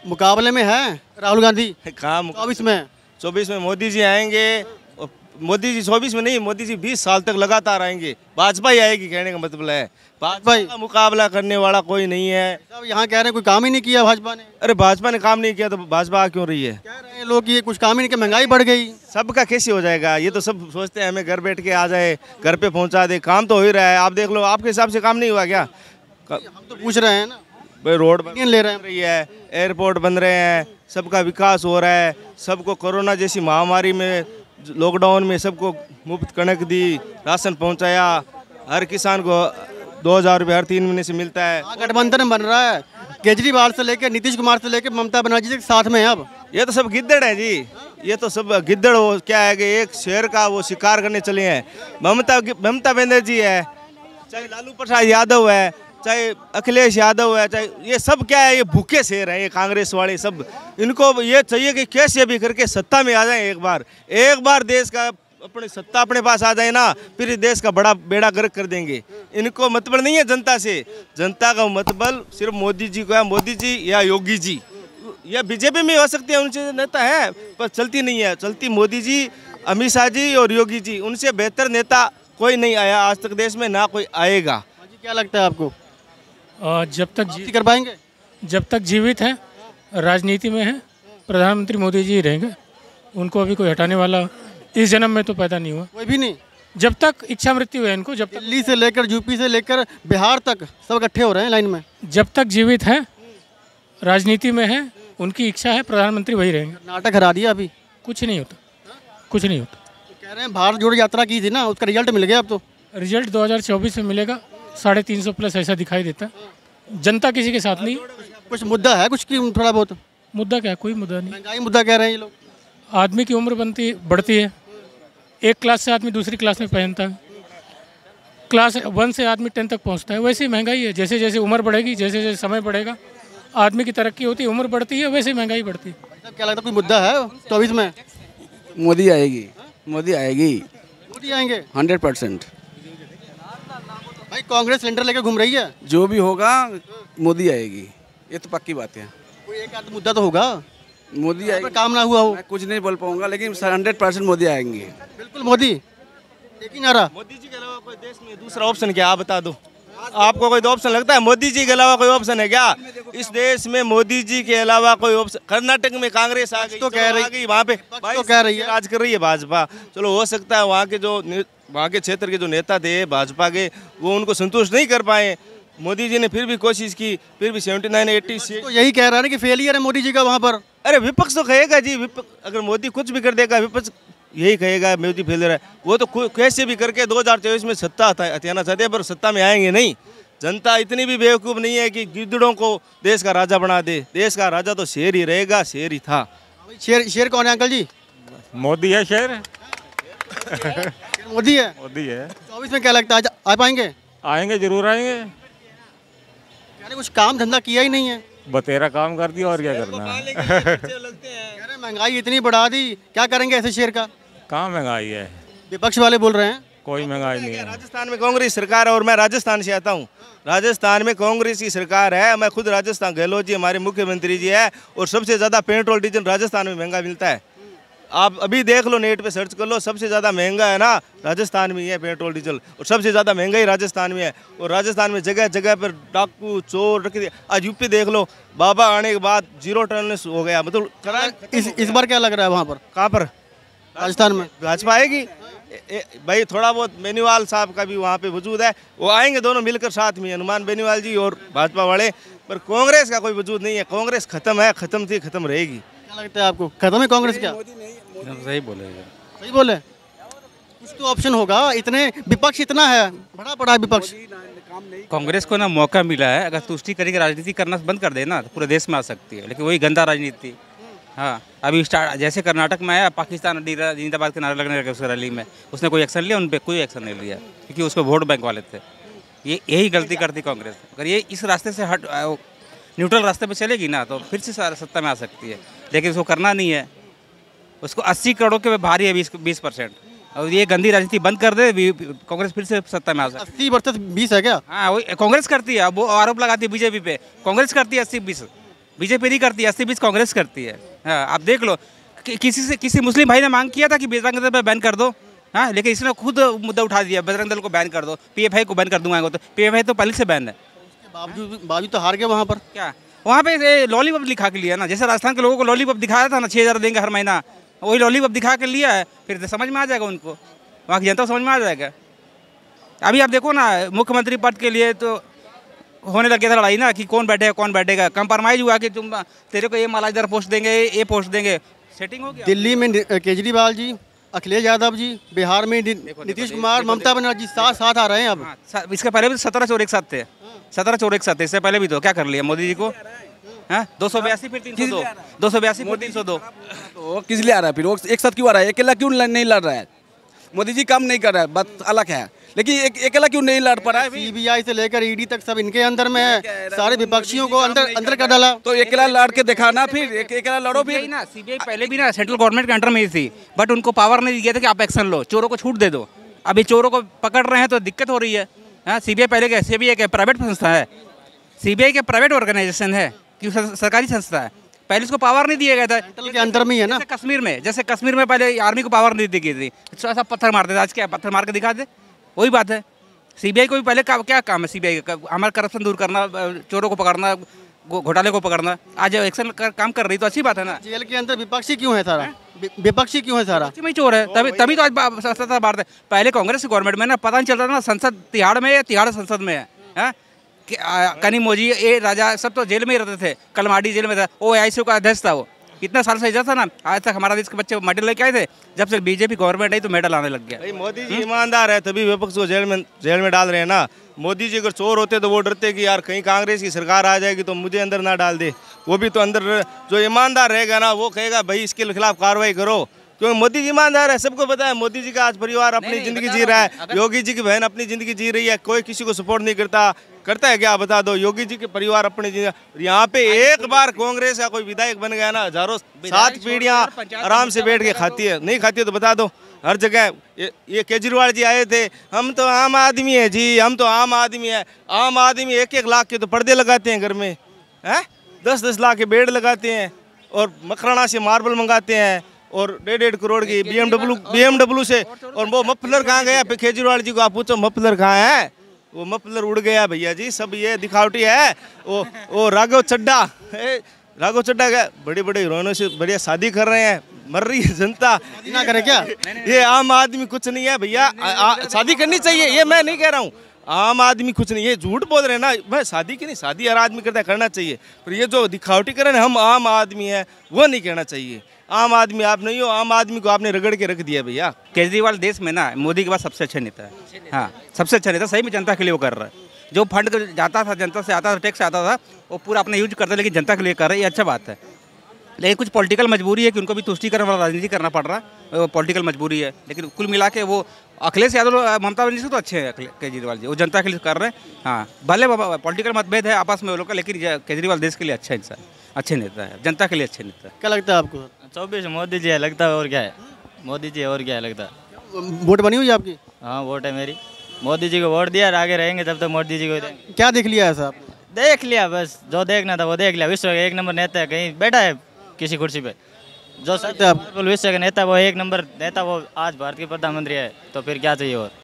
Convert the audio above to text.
मुकाबले में है राहुल गांधी कहाँ 24 में। 24 में मोदी जी आएंगे। और मोदी जी 24 में नहीं, मोदी जी 20 साल तक लगातार आएंगे। भाजपा ही आएगी, कहने का मतलब है। भाजपा का मुकाबला करने वाला कोई नहीं है। अब यहाँ कह रहे हैं कोई काम ही नहीं किया भाजपा ने। अरे भाजपा ने काम नहीं किया तो भाजपा आ क्यों रही है? कह रहे हैं लोग कि ये कुछ काम ही नहीं किया, महंगाई बढ़ गई। सबका कैसे हो जाएगा? ये तो सब सोचते हैं हमें घर बैठ के आ जाए, घर पे पहुंचा दे। काम तो हो ही रहा है, आप देख लो। आपके हिसाब से काम नहीं हुआ क्या? हम तो पूछ रहे हैं ना भाई रोड ले रहे हैं। रही है, एयरपोर्ट बन रहे हैं, सबका विकास हो रहा है। सबको कोरोना जैसी महामारी में, लॉकडाउन में सबको मुफ्त कणक दी, राशन पहुंचाया। हर किसान को 2000 रुपये हर 3 महीने से मिलता है। गठबंधन बन रहा है, केजरीवाल से लेकर नीतीश कुमार से लेकर ममता बनर्जी के साथ में है। अब ये तो सब गिद्दड़ है जी, ये तो सब गिद्दड़ हो क्या है कि एक शेर का वो शिकार करने चले हैं। ममता बनर्जी है, चाहे लालू प्रसाद यादव है, चाहे अखिलेश यादव है, चाहे ये सब क्या है, ये भूखे शेर हैं। ये कांग्रेस वाले सब, इनको ये चाहिए कि कैसे भी करके सत्ता में आ जाए। एक बार देश का अपनी सत्ता अपने पास आ जाए ना, फिर देश का बड़ा बेड़ा गर्क कर देंगे। इनको मतलब नहीं है जनता से, जनता का मतलब सिर्फ मोदी जी को है। मोदी जी या योगी जी या बीजेपी में हो सकती है, उनसे नेता है पर चलती नहीं है। चलती मोदी जी, अमित शाह जी और योगी जी। उनसे बेहतर नेता कोई नहीं आया आज तक देश में, ना कोई आएगा। क्या लगता है आपको? जब तक कर पाएंगे? जब तक जीवित हैं, राजनीति में हैं, प्रधानमंत्री मोदी जी रहेंगे। उनको अभी कोई हटाने वाला इस जन्म में तो पैदा नहीं हुआ, कोई भी नहीं। जब तक इच्छा मृत्यु है इनको, जब तक दिल्ली से लेकर यूपी से लेकर बिहार तक सब इकट्ठे हो रहे हैं लाइन में। जब तक जीवित हैं, राजनीति में हैं, उनकी इच्छा है प्रधानमंत्री वही रहेंगे। नाटक हरा दिया अभी। कुछ नहीं होता, कुछ नहीं होता। तो कह रहे हैं भारत जोड़ो यात्रा की थी ना, उसका रिजल्ट मिल गया। अब तो रिजल्ट 2024 में मिलेगा, 350 प्लस ऐसा दिखाई देता है। जनता किसी के साथ नहीं। कुछ मुद्दा है कुछ की थोड़ा बहुत? मुद्दा क्या, कोई मुद्दा नहीं। महंगाई मुद्दा कह रहे हैं ये लोग। आदमी की उम्र बढ़ती है। एक क्लास से आदमी दूसरी क्लास में पहनता है, क्लास 1 से आदमी 10 तक पहुंचता है। वैसे ही महंगाई है, जैसे जैसे उम्र बढ़ेगी, जैसे जैसे समय बढ़ेगा, आदमी की तरक्की होती है, उम्र बढ़ती है, वैसे महंगाई बढ़ती है। क्या लगता है कोई मुद्दा है 24 में? मोदी आएगी, मोदी आएगी, मोदी आएंगे 100%। भाई कांग्रेस सिलेंडर लेकर घूम रही है। जो भी होगा मोदी आएगी, ये तो पक्की बात है। कोई एक आध मुद्दा तो होगा, मोदी आएगी। काम ना हुआ हो। मैं कुछ नहीं बोल पाऊंगा, लेकिन 100% मोदी आएंगे। बिल्कुल मोदी, एक ही नारा। मोदी जी के अलावा कोई देश में दूसरा ऑप्शन क्या, आप बता दो। आपको कोई ऑप्शन लगता है मोदी जी के अलावा कोई ऑप्शन है क्या इस देश में? मोदी जी के अलावा कोई ऑप्शन? कर्नाटक में कांग्रेस आ गई, तो कह रही, वहाँ पे तो कह रही है राज कर रही है भाजपा। चलो हो सकता है वहाँ के क्षेत्र के जो नेता थे भाजपा के, वो उनको संतुष्ट नहीं कर पाए। मोदी जी ने फिर भी कोशिश की, फिर भी 79-80 से तो यही कह रहा है ना कि फेलियर है मोदी जी का वहाँ पर। अरे विपक्ष तो कहेगा जी, अगर मोदी कुछ भी कर देगा विपक्ष यही कहेगा मोदी फेलियर है। वो तो कैसे भी करके 2024 में सत्ता हथियाना चाहते हैं, पर सत्ता में आएंगे नहीं। जनता इतनी भी बेवकूफ़ नहीं है कि गिद्दड़ों को देश का राजा बना दे। देश का राजा तो शेर ही रहेगा, शेर ही था। शेर कौन है अंकल जी? मोदी है शेर। मोदी है। मोदी है। 24 में क्या लगता है आ पाएंगे? आएंगे, जरूर आएंगे। यानी कुछ काम धंधा किया ही नहीं है। बतेरा काम कर दिया और क्या करना है। महंगाई इतनी बढ़ा दी, क्या करेंगे ऐसे शेर का? कहाँ महंगाई है? विपक्ष वाले बोल रहे हैं कोई महंगाई नहीं है। राजस्थान में कांग्रेस सरकार है और मैं राजस्थान से आता हूँ। राजस्थान में कांग्रेस की सरकार है। मैं खुद राजस्थान, गहलोत जी हमारे मुख्यमंत्री जी है, और सबसे ज़्यादा पेट्रोल डीजल राजस्थान में महंगा मिलता है। आप अभी देख लो, नेट पे सर्च कर लो, सबसे ज़्यादा महंगा है ना राजस्थान में ही है पेट्रोल डीजल, और सबसे ज़्यादा महंगाई राजस्थान में है। और राजस्थान में जगह जगह पर डाकू चोर रख दिया। आज यूपी देख लो, बाबा आने के बाद 0 टॉलरेंस हो गया। मतलब इस बार क्या लग रहा है वहाँ पर? कहाँ पर? राजस्थान में भाजपा आएगी। भाई थोड़ा बहुत बेनीवाल साहब का भी वहाँ पे वजूद है, वो आएंगे दोनों मिलकर साथ में, हनुमान बेनीवाल जी और भाजपा वाले। पर कांग्रेस का कोई वजूद नहीं है। कांग्रेस खत्म है, खत्म थी, खत्म रहेगी। क्या लगता है आपको, खत्म है कांग्रेस? क्या सही बोले, सही बोले। कुछ तो ऑप्शन होगा, इतने विपक्ष इतना है, बड़ा बड़ा विपक्ष। कांग्रेस को ना मौका मिला है, अगर तुष्टि करके राजनीति करना बंद कर देना तो पूरे देश में आ सकती है, लेकिन वही गंदा राजनीति। हाँ, अभी जैसे कर्नाटक में आया, पाकिस्तान जिंदाबाद के नारे लगने लगे उस रैली में, उसने कोई एक्शन लिया? उन पर कोई एक्शन नहीं लिया, क्योंकि उसको वोट बैंक वाले थे। यही गलती करती कांग्रेस। अगर ये इस रास्ते से न्यूट्रल रास्ते पे चलेगी ना, तो फिर से सत्ता में आ सकती है, लेकिन उसको करना नहीं है। उसको 80 करोड़ के भारी है 20%, और ये गंदी राजनीति बंद कर दे, कांग्रेस फिर से सत्ता में आ सकती है। 80 वर्सेस 20 है क्या? हाँ, वही कांग्रेस करती है। अब वो आरोप लगाती है बीजेपी पे, कांग्रेस करती है 80-20। बीजेपी नहीं करती है, 80-20 कांग्रेस करती है। हाँ, आप देख लो किसी मुस्लिम भाई ने मांग किया था कि बजरंग दल पर बैन कर दो, हाँ, लेकिन इसने खुद मुद्दा उठा दिया, बजरंग दल को बैन कर दो, पीएफआई को बैन कर दूंगा। तो पीएफआई तो पहले से बैन है। बावजूद तो हार गए वहाँ पर। क्या वहाँ पे लॉलीपॉप दिखा के लिया ना, जैसे राजस्थान के लोगों को लॉलीपॉप दिखाया था ना, 6,000 देंगे हर महीना, वही लॉलीपॉप दिखा के लिया है। फिर समझ में आ जाएगा उनको, वहाँ की जनता को समझ में आ जाएगा। अभी आप देखो ना, मुख्यमंत्री पद के लिए तो होने लग गया था लड़ाई ना, कि कौन बैठेगा। कंप्रोमाइज हुआ कि तुम तेरे को ये मालाइदार पोस्ट देंगे, ये पोस्ट देंगे, सेटिंग हो गया। दिल्ली में केजरीवाल जी, अखिलेश यादव जी, बिहार में नीतीश कुमार, ममता बनर्जी साथ आ रहे हैं अब। हाँ, इसके पहले भी 17 चोर एक साथ थे, 17 चोर एक साथ थे। इससे पहले भी तो क्या कर लिया मोदी जी को, हाँ, 282 फिर 302, 282 फिर 302। तो किस लिए आ रहा है फिर वो एक साथ क्यों आ रहा है? अकेला क्यों नहीं लड़ रहा है? मोदी जी काम नहीं कर रहा है, बात अलग है, लेकिन अकेला क्यों नहीं लड़ पा रहा है? सीबीआई से लेकर ईडी तक सब इनके अंदर में है, सारे विपक्षियों को अंदर कर डाला। तो अकेला लड़ के दिखा ना, फिर अकेला लड़ो फिर ना। सीबीआई पहले भी ना सेंट्रल गवर्नमेंट के अंडर में ही थी, बट उनको पावर नहीं दिया था कि आप एक्शन लो, चोरों को छूट दे दो। अभी चोरों को पकड़ रहे हैं तो दिक्कत हो रही है। हाँ, सीबीआई पहले क्या, सीबीआई क्या प्राइवेट संस्था है? सीबीआई के प्राइवेट ऑर्गेनाइजेशन है कि सरकारी संस्था है? पहले इसको पावर नहीं दिया गया था। सेंट्रल के अंदर में ही है ना। जैसे कश्मीर में पहले आर्मी को पावर नहीं दी गई थी, सब पत्थर मारते थे, आज क्या पत्थर मार के दिखा दे, वही बात है। सीबीआई को भी पहले क्या काम है? सीबीआई का हमारा करप्शन दूर करना, चोरों को पकड़ना, घोटाले को पकड़ना। आज एक्शन काम कर रही तो अच्छी बात है ना। जेल के अंदर विपक्षी क्यों है सारा? विपक्षी क्यों है सारा? में चोर है, तभी तो आज सस्ता बात है। पहले कांग्रेस की गवर्नमेंट में ना पता नहीं चलता था ना, संसद तिहाड़ में है, तिहाड़ संसद में है। कनिमोझी, ए राजा, सब तो जेल में ही रहते थे। कलमाडी जेल में था, OIC का अध्यक्ष था वो, कितना साल से था ना। आज तक हमारा देश के बच्चे मेडल लेके आए थे, जब से बीजेपी गवर्नमेंट आई तो मेडल आने लग गया। भाई मोदी जी ईमानदार है तभी विपक्ष को जेल में डाल रहे हैं ना। मोदी जी अगर चोर होते तो वो डरते कि यार कहीं कांग्रेस की सरकार आ जाएगी तो मुझे अंदर ना डाल दे। वो भी तो अंदर जो ईमानदार रहेगा ना, वो कहेगा भाई इसके खिलाफ कार्रवाई करो, क्योंकि मोदी जी ईमानदार है। सबको पता है मोदी जी का आज परिवार अपनी जिंदगी जी रहा है, योगी जी की बहन अपनी जिंदगी जी रही है, कोई किसी को सपोर्ट नहीं करता है क्या बता दो? योगी जी के परिवार अपनी जिंदगी। यहाँ पे एक बार कांग्रेस का कोई विधायक बन गया ना, हजारों 7 पीढ़ियाँ आराम से बैठ के खाती है। नहीं खाती है तो बता दो, हर जगह ये केजरीवाल जी आए थे, हम तो आम आदमी है जी, हम तो आम आदमी है। आम आदमी 1-1 लाख के तो पर्दे लगाते हैं घर में, हैं 10-10 लाख के बेड लगाते हैं, और मकराना से मार्बल मंगाते हैं, और 1.5 करोड़ की BMW से। और वो मफलर कहाँ गया? केजरीवाल जी को आप पूछो मफलर कहाँ है? वो मफलर उड़ गया भैया जी। सब ये दिखावटी है। वो राघव चड्ढा का बड़े हीरोइनों से बढ़िया शादी कर रहे हैं, मर रही है जनता। ना करे क्या? ये आम आदमी कुछ नहीं है भैया, शादी करनी चाहिए, ये मैं नहीं कह रहा हूँ। आम आदमी कुछ नहीं, ये झूठ बोल रहे हैं ना। मैं शादी की नहीं, शादी हर आदमी करता है, करना चाहिए, पर ये जो दिखावटी कर रहे हैं हम आम आदमी है, वो नहीं कहना चाहिए। आम आदमी आप नहीं हो, आम आदमी को आपने रगड़ के रख दिया भैया। केजरीवाल देश में ना मोदी के बाद सबसे अच्छा नेता है। हाँ, सबसे अच्छा नेता, सही में जनता के लिए वो कर रहा है। जो फंड जाता था, जनता से आता था, टैक्स आता था, वो पूरा अपना यूज करता है, लेकिन जनता के लिए कर रहा है, ये अच्छा बात है। लेकिन कुछ पॉलिटिकल मजबूरी है कि उनको भी तुष्टिकरण वाला राजनीति करना पड़ रहा है, पॉलिटिकल मजबूरी है। लेकिन कुल मिला के वो अखिलेश यादव, ममता बनर्जी से तो अच्छे हैं केजरीवाल जी, वो जनता के लिए कर रहे हैं। हाँ, भले पॉलिटिकल मतभेद है आपस में वो लोग का, लेकिन केजरीवाल देश के लिए अच्छा इंसान, अच्छे नेता है, जनता के लिए अच्छे नेता है। क्या लगता है आपको? 24 मोदी जी है लगता है, और क्या है? मोदी जी और क्या है लगता है? वोट बनी हुई है आपकी? हाँ, वोट है मेरी, मोदी जी को वोट दिया, आगे रहेंगे तब तक मोदी जी को देंगे। क्या देख लिया ऐसा आपने? देख लिया, बस जो देखना था वो देख लिया। विश्व का 1 नंबर नेता है, कहीं बैठा है किसी कुर्सी पे, जो विश्व का नेता वो 1 नंबर नेता, वो आज भारत के प्रधानमंत्री है, तो फिर क्या चाहिए और?